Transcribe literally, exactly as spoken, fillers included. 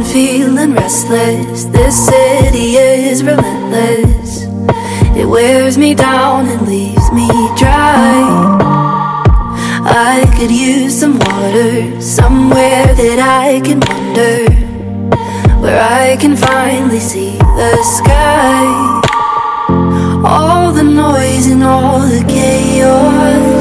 feeling restless. This city is relentless. It wears me down and leaves me dry. I could use some water, somewhere that I can wander, where I can finally see the sky. All the noise and all the chaos